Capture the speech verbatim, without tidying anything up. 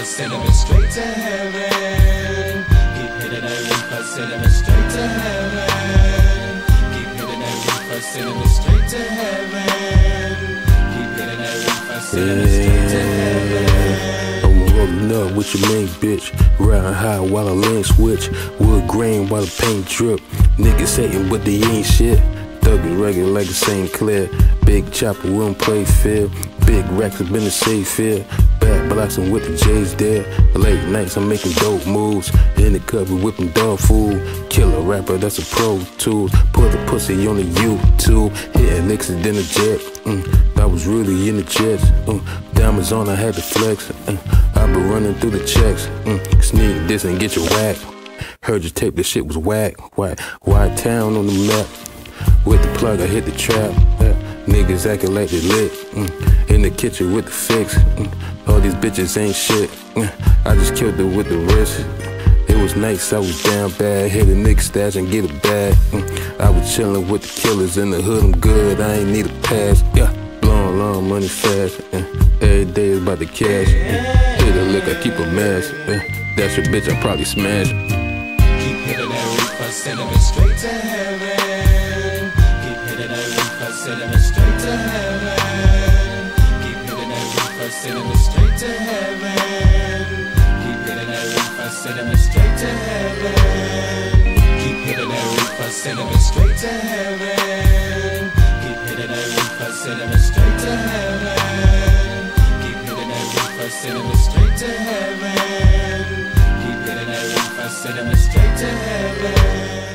sending me straight to heaven. Keep hitting that reefer, sending me straight to heaven. Keep hitting that reefer, sending me straight to heaven. Keep hitting that reefer, sending me straight to heaven. I'm rolling up with your main bitch, riding high while I lane switch, wood grain while the paint drip. Niggas hating but they ain't shit. Thug is regular like a Saint Clair. Big chopper, we don't play fair. Big racks up in the safe here. Back blasting with the J's there. Late nights I'm making dope moves. In the cupboard whipping dog food. Killer rapper, that's a pro tool. Put the pussy on the YouTube. Hitting licks and then a jet. Mm, I was really in the jets. Mm, diamonds on, I had to flex. Mm, I been running through the checks. Mm, sneak this and get your whack. Heard your tape, this shit was whack. White, white town on the map. With the plug, I hit the trap. Yeah. Niggas acting like they lit. Mm. In the kitchen with the fix. Mm. All these bitches ain't shit. Mm. I just killed it with the wrist. It was nice, I was down bad. Hit a nigga stash and get a bag. Mm. I was chillin' with the killers in the hood. I'm good, I ain't need a pass. Yeah, blowin' long money fast. Yeah. Every day is about the cash. Yeah. Hit a lick, I keep a mask. Yeah. That's your bitch, I probably smash. Keep hitting that reefer, sending me straight to heaven. Keep hitting that reefer, sending me straight to heaven. Keep hitting that reefer, sending me straight to heaven. Keep hitting that reefer, sending me straight to heaven. Keep hitting that reefer, sending me straight to heaven. Keep hitting that reefer, sending me straight to heaven. Keep hitting that reefer, sending me straight to heaven. Keep hitting that reefer, sending me straight to heaven.